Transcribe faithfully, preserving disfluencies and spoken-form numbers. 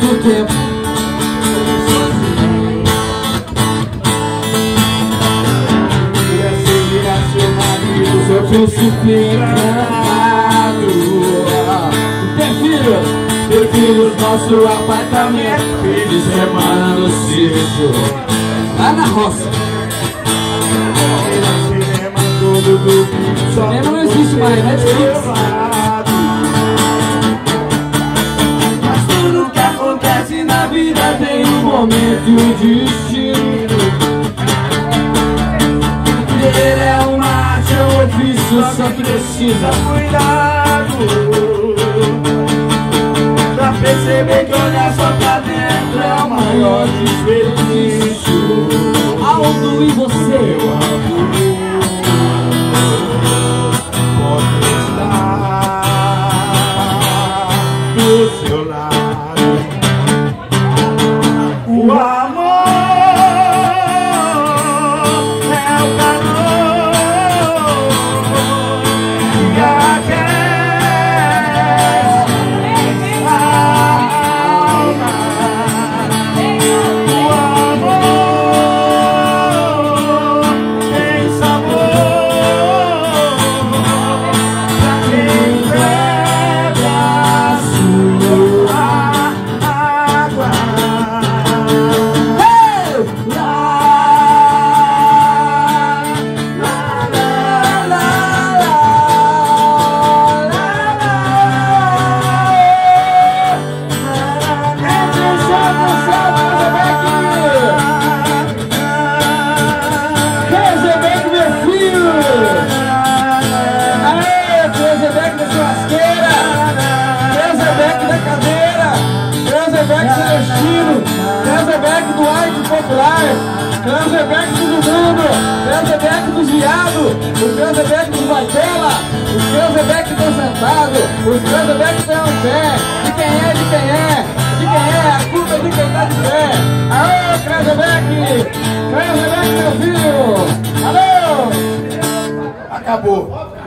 muito tempo. Eu príncipe encantado. Ter filhos, ter filhos, nosso apartamento. Fim de semana no sítio, lá na roça. Cinema não existe mais, Netflix. Mas tudo que acontece na vida tem um momento e um destino. Viver é uma arte, é um ofício, só precisa cuidado pra perceber que olhar só pra dentro é o maior desperdício. Aldo e você, Aldo, pode estar do seu lado. O amor Cranzebeck do arte popular, Cranzebeck do mundo, Cranzebeck dos viados, o Cranzebeck dos baitela, o Cranzebeck do sentado, os Cranzebeck estão em pé. De quem é, de quem é, de quem é, a culpa é de quem tá de pé. Alô, Cranzebeck, Cranzebeck meu filho, alô. Acabou.